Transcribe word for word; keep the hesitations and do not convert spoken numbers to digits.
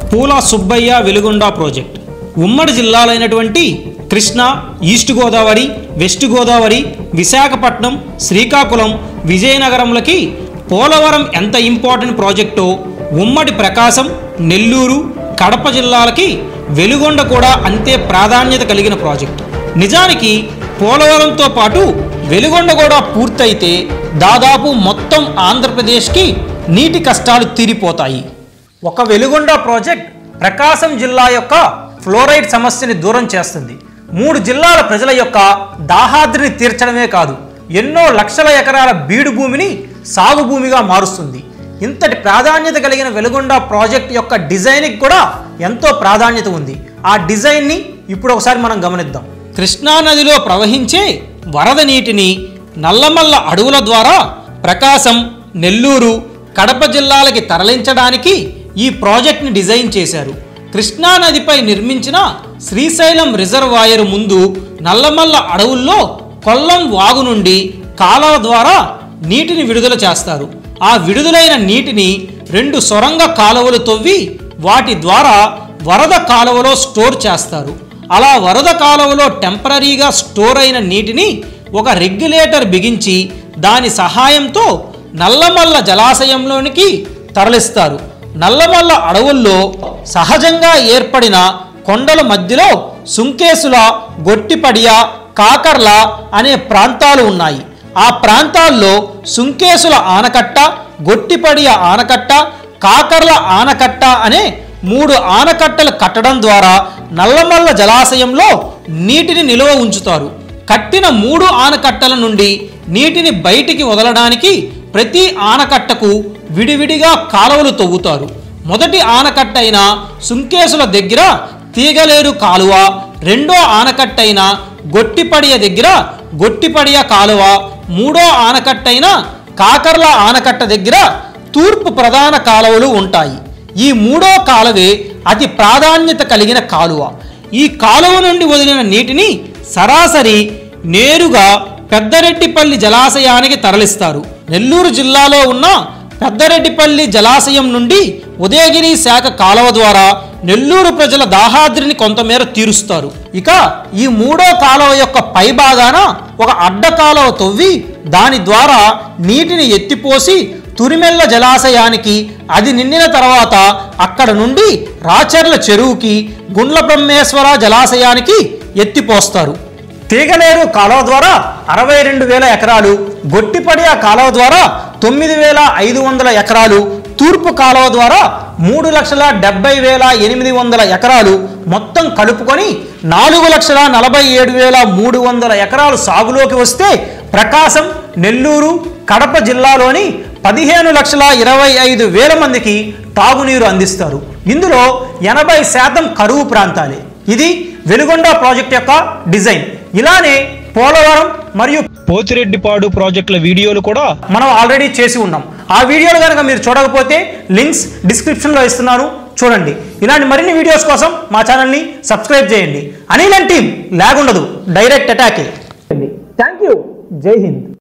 పూల సుబ్బయ్య వెలుగొండ ప్రాజెక్ట్ ఉమ్మడి జిల్లాలైనటువంటి కృష్ణా, ఈస్ట్ గోదావరి, వెస్ట్ గోదావరి, విశాఖపట్నం, శ్రీకాకుళం, విజయనగరంలకి పోలవరం ఎంత ఇంపార్టెంట్ ప్రాజెక్టో ఉమ్మడి ప్రకాశం, నెల్లూరు, కడప జిల్లాలకి వెలుగొండ కూడా అంతే ప్రాధాన్యత కలిగిన ప్రాజెక్టు. నిజానికి పోలవరంతో పాటు వెలుగొండ కూడా పూర్తయితే దాదాపు మొత్తం ఆంధ్రప్రదేశ్కి నీటి కష్టాలు తీరిపోతాయి. ఒక వెలుగొండ ప్రాజెక్ట్ ప్రకాశం జిల్లా యొక్క ఫ్లోరైడ్ సమస్యని దూరం చేస్తుంది. మూడు జిల్లాల ప్రజల యొక్క దాహాద్రిని తీర్చడమే కాదు, ఎన్నో లక్షల ఎకరాల బీడు భూమిని సాగు భూమిగా మారుస్తుంది. ఇంతటి ప్రాధాన్యత కలిగిన వెలుగొండ ప్రాజెక్ట్ యొక్క డిజైన్కి కూడా ఎంతో ప్రాధాన్యత ఉంది. ఆ డిజైన్ని ఇప్పుడు ఒకసారి మనం గమనిద్దాం. కృష్ణానదిలో ప్రవహించే వరద నీటిని నల్లమల్ల అడవుల ద్వారా ప్రకాశం, నెల్లూరు, కడప జిల్లాలకి తరలించడానికి ఈ ప్రాజెక్ట్ని డిజైన్ చేశారు. కృష్ణానదిపై నిర్మించిన శ్రీశైలం రిజర్వాయర్ ముందు నల్లమల్ల అడవుల్లో కొల్లం వాగు నుండి కాలువ ద్వారా నీటిని విడుదల చేస్తారు. ఆ విడుదలైన నీటిని రెండు సొరంగ కాలువలు తవ్వి వాటి ద్వారా వరద కాలువలో స్టోర్ చేస్తారు. అలా వరద కాలువలో టెంపరీగా స్టోర్ అయిన నీటిని ఒక రెగ్యులేటర్ బిగించి దాని సహాయంతో నల్లమల్ల జలాశయంలోనికి తరలిస్తారు. నల్లమల్ల అడవుల్లో సహజంగా ఏర్పడిన కొండల మధ్యలో సుంకేసుల, గొట్టిపడియ, కాకర్ల అనే ప్రాంతాలు ఉన్నాయి. ఆ ప్రాంతాల్లో సుంకేసుల ఆనకట్ట, గొట్టిపడియ ఆనకట్ట, కాకర్ల ఆనకట్ట అనే మూడు ఆనకట్టలు కట్టడం ద్వారా నల్లమల్ల జలాశయంలో నీటిని నిల్వ ఉంచుతారు. కట్టిన మూడు ఆనకట్టల నుండి నీటిని బయటికి వదలడానికి ప్రతి ఆనకట్టకు విడివిడిగా కాలువలు తవ్వుతారు. మొదటి ఆనకట్ట అయిన సుంకేసుల దగ్గర తీగలేరు కాలువ, రెండో ఆనకట్ట అయిన గొట్టిపడియ దగ్గర గొట్టిపడియ కాలువ, మూడో ఆనకట్ట అయిన కాకర్ల ఆనకట్ట దగ్గర తూర్పు ప్రధాన కాలువలు ఉంటాయి. ఈ మూడో కాలువే అతి ప్రాధాన్యత కలిగిన కాలువ. ఈ కాలువ నుండి వదిలిన నీటిని సరాసరి నేరుగా పెద్దరెడ్డిపల్లి జలాశయానికి తరలిస్తారు. నెల్లూరు జిల్లాలో ఉన్న పెద్దరెడ్డిపల్లి జలాశయం నుండి ఉదయగిరి శాఖ కాలువ ద్వారా నెల్లూరు ప్రజల దాహాద్రిని కొంతమేర తీరుస్తారు. ఇక ఈ మూడో కాలువ యొక్క పై భాగాన ఒక అడ్డ కాలువ తవ్వి దాని ద్వారా నీటిని ఎత్తిపోసి తురిమెల్ల జలాశయానికి, అది నిండిన తర్వాత అక్కడ నుండి రాచర్ల చెరువుకి, గుండ్ల బ్రహ్మేశ్వర జలాశయానికి ఎత్తిపోస్తారు. తీగలేరు కాలువ ద్వారా అరవై రెండు వేల ఎకరాలు, గొట్టిపడియ కాలువ ద్వారా తొమ్మిది వేల ఐదు వందల ఎకరాలు, తూర్పు కాలువ ద్వారా మూడు లక్షల డెబ్బై వేల ఎనిమిది వందల ఎకరాలు మొత్తం కలుపుకొని నాలుగు లక్షల నలభై ఏడు వేల మూడు వందల ఎకరాలు సాగులోకి వస్తే ప్రకాశం, నెల్లూరు, కడప జిల్లాలోని పదిహేను లక్షల ఇరవై ఐదు వేల మందికి తాగునీరు అందిస్తారు. ఇందులో ఎనభై శాతం కరువు ప్రాంతాలే. ఇది వెలుగొండ ప్రాజెక్ట్ యొక్క డిజైన్. ఇలానే పోలవరం మరియు పోతిరెడ్డిపాడు ప్రాజెక్టుల వీడియోలు కూడా మనం ఆల్రెడీ చేసి ఉన్నాం. ఆ వీడియోలు కనుక మీరు చూడకపోతే లింక్స్ డిస్క్రిప్షన్లో ఇస్తున్నాను, చూడండి. ఇలాంటి మరిన్ని వీడియోస్ కోసం మా ఛానల్ని సబ్స్క్రైబ్ చేయండి. అనిల్ అండ్ టీమ్ లాగ్ ఉండదు, డైరెక్ట్ అటాకే. Thank you. జై హింద్.